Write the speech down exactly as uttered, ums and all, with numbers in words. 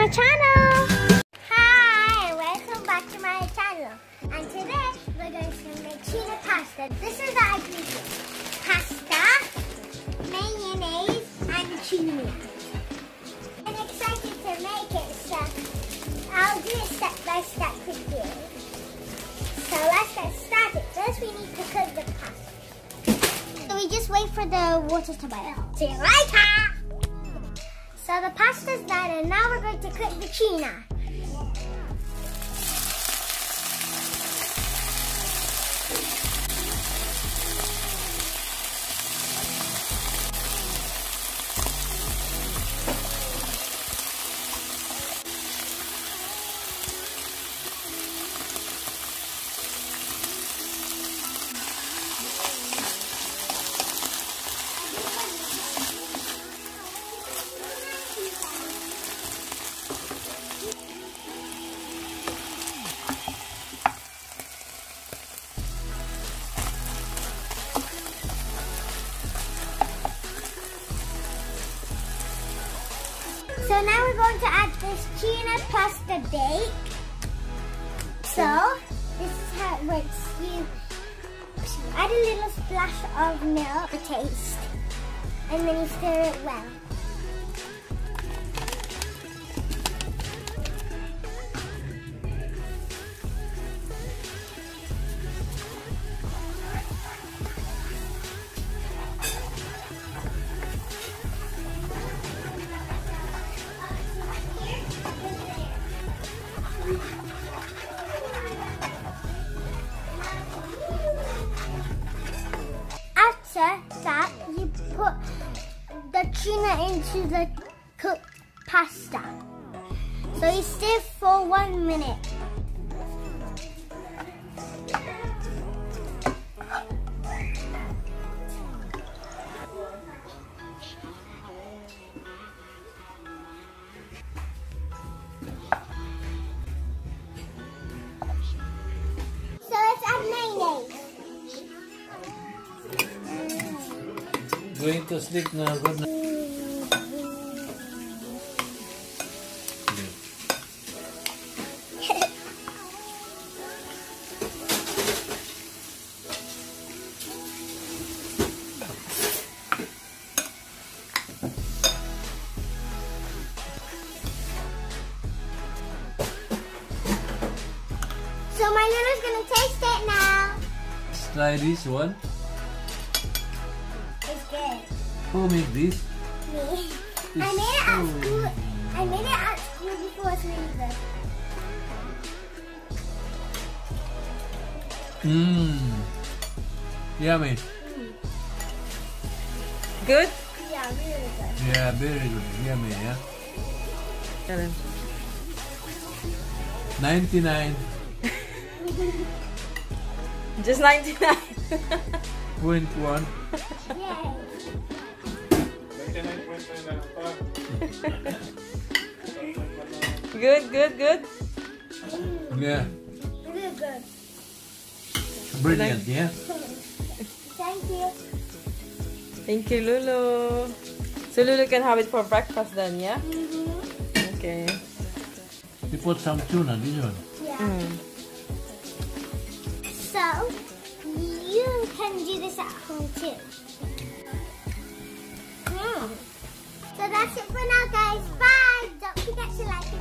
my channel! Hi, and welcome back to my channel. And today we're going to make tuna pasta. This is the ingredients: pasta, mayonnaise, and tuna. I'm excited to make it, so I'll do it step by step with you. So let's get started. First we need to cook the pasta. So we just wait for the water to boil. See you later! So the pasta's done, and now we're going to cook the tuna. So now we're going to add this tuna pasta bake. So this is how it works. You add a little splash of milk for taste, and then you stir it well. After that, you put the tuna into the cooked pasta. So you stir for one minute. So let's add mayonnaise. Going to sleep now. Good night. So my Luna's gonna taste it now. Let's try this one. It's good. Who made this? Me. It's I made it at so school. I made it at school before, it's really good. Mmm. Yummy. Mm. Good? Yeah, really good. Yeah, very good. Yummy, yeah. Karen. ninety-nine Just ninety-nine. point one. Yay. Good, good, good. Yeah. Really good. Brilliant, yeah. Thank you. Thank you, Lulu. So Lulu can have it for breakfast then, yeah? Mm-hmm. Okay. You put some tuna, did you? Yeah. Mm. So, you can do this at home too. Mm. So that's it for now, guys. Bye. Don't forget to like and